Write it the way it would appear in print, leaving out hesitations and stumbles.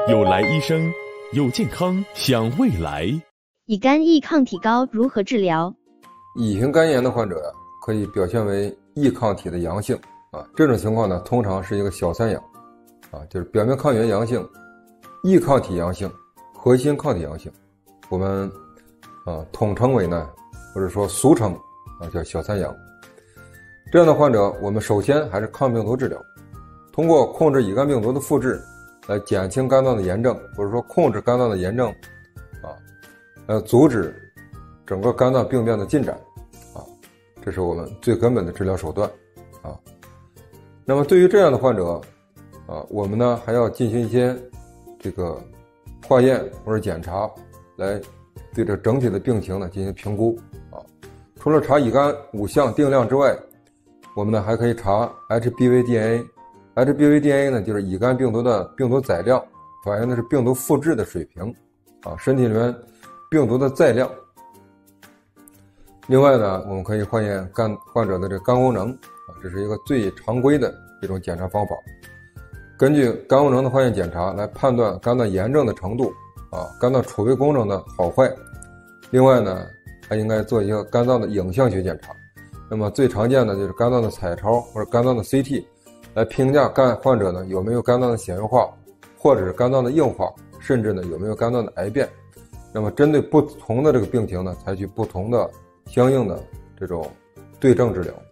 有来医生，有健康想未来。 乙肝易抗体高如何治疗？ 乙型肝炎的患者可以表现为易抗体的阳性这种情况呢，通常是一个小三阳就是表面抗原阳性、易抗体阳性、核心抗体阳性，我们统称为呢，或者说俗称叫小三阳。这样的患者，我们首先还是抗病毒治疗，通过控制乙肝病毒的复制来减轻肝脏的炎症，或者说控制肝脏的炎症阻止整个肝脏病变的进展这是我们最根本的治疗手段那么对于这样的患者我们呢还要进行一些这个化验或者检查，来对这整体的病情呢进行评估除了查乙肝5项定量之外，我们呢还可以查 HBV DNA。HBV DNA 呢就是乙肝病毒的病毒载量，反映的是病毒复制的水平身体里面病毒的载量。另外呢，我们可以化验患者的这肝功能这是一个最常规的一种检查方法。根据肝功能的化验检查来判断肝脏炎症的程度肝脏储备功能的好坏。另外呢，还应该做一个肝脏的影像学检查。那么最常见的就是肝脏的彩超或者肝脏的 CT， 来评价患者呢有没有肝脏的纤维化，或者是肝脏的硬化，甚至呢有没有肝脏的癌变。那么针对不同的这个病情呢，采取不同的相应的这种对症治疗。